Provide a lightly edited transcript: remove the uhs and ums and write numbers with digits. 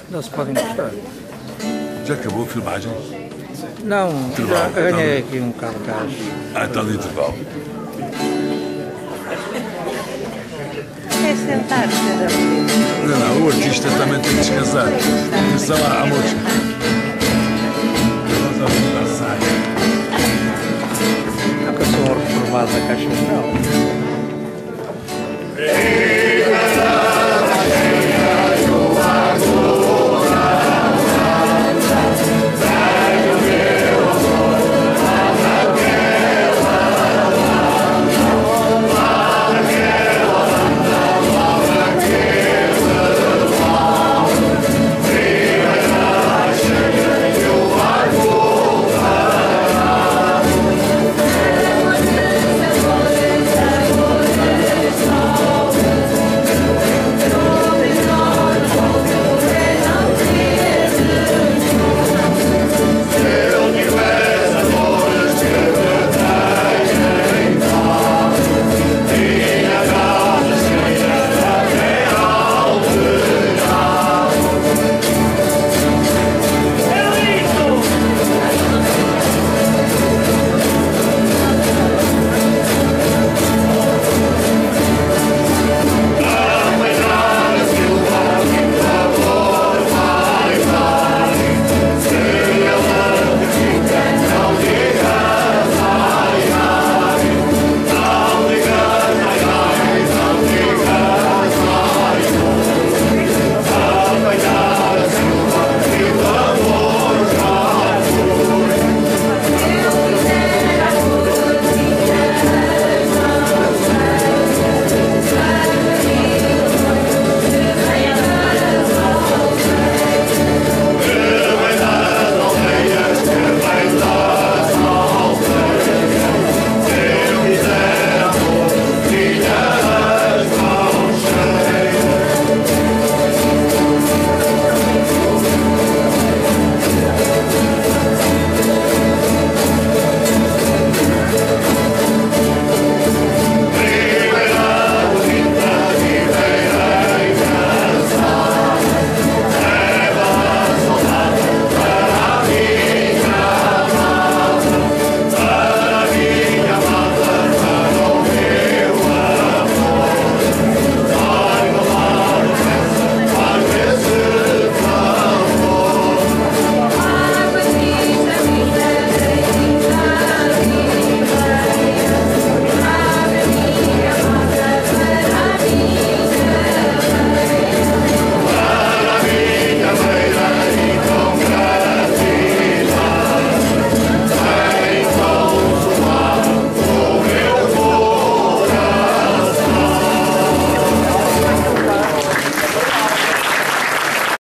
Não se pode encostar. Já acabou a filmagem? Não, Intervalo. já ganhei aqui um bocado de gás. Está no intervalo. É sentar-se, Não, o artista também tem que descansar. Atenção à música. Vamos ao saia. Nunca sou um reformado da Caixa Geral.